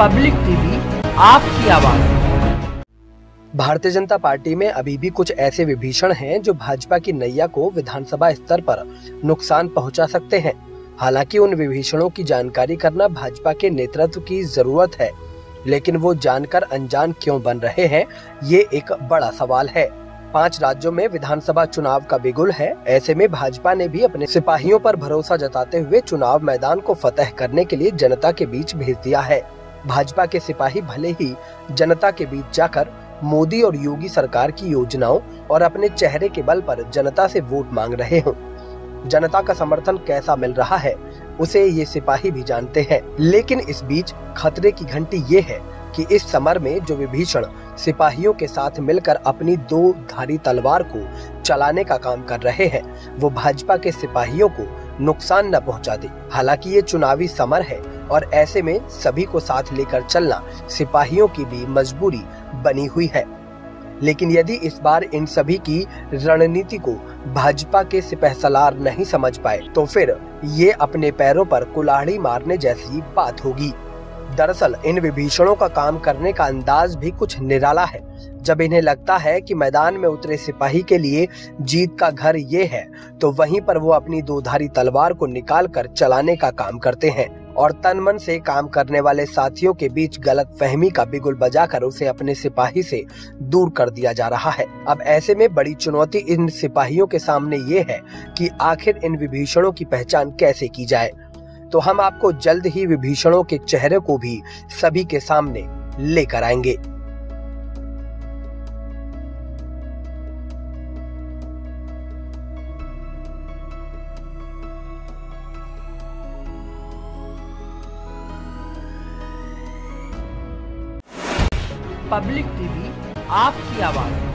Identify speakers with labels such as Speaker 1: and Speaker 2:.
Speaker 1: Public TV, आपकी आवाज।
Speaker 2: Bharatiya Janata party में अभी भी कुछ ऐसे विभीषण हैं जो भाजपा की नैया को विधानसभा स्तर पर नुकसान पहुंचा सकते हैं। हालांकि उन विभीषणों की जानकारी करना भाजपा के नेतृत्व की जरूरत है, लेकिन वो जानकर अनजान क्यों बन रहे हैं, ये एक बड़ा सवाल है। 5 राज्यों में विधानसभा चुनाव का बिगुल है। ऐसे में भाजपा ने भी अपने सिपाहियों पर भरोसा जताते हुए चुनाव मैदान को फतेह करने के लिए जनता के बीच भेज दिया है। भाजपा के सिपाही भले ही जनता के बीच जाकर मोदी और योगी सरकार की योजनाओं और अपने चेहरे के बल पर जनता से वोट मांग रहे हों, जनता का समर्थन कैसा मिल रहा है उसे ये सिपाही भी जानते हैं। लेकिन इस बीच खतरे की घंटी ये है कि इस समर में जो विभीषण सिपाहियों के साथ मिलकर अपनी 2 धारी तलवार को चलाने का काम कर रहे हैं, वो भाजपा के सिपाहियों को नुकसान न पहुंचा दे। हालांकि ये चुनावी समर है और ऐसे में सभी को साथ लेकर चलना सिपाहियों की भी मजबूरी बनी हुई है। लेकिन यदि इस बार इन सभी की रणनीति को भाजपा के सिपहसालार नहीं समझ पाए तो फिर ये अपने पैरों पर कुल्हाड़ी मारने जैसी बात होगी। दरअसल इन विभीषणों का काम करने का अंदाज भी कुछ निराला है। जब इन्हें लगता है कि मैदान में उतरे सिपाही के लिए जीत का घर ये है, तो वहीं पर वो अपनी 2 धारी तलवार को निकाल कर चलाने का काम करते हैं और तन मन से काम करने वाले साथियों के बीच गलत फहमी का बिगुल बजाकर उसे अपने सिपाही से दूर कर दिया जा रहा है। अब ऐसे में बड़ी चुनौती इन सिपाहियों के सामने ये है कि आखिर इन विभीषणों की पहचान कैसे की जाए। तो हम आपको जल्द ही विभीषणों के चेहरे को भी सभी के सामने लेकर आएंगे।
Speaker 1: पब्लिक टीवी, आपकी आवाज।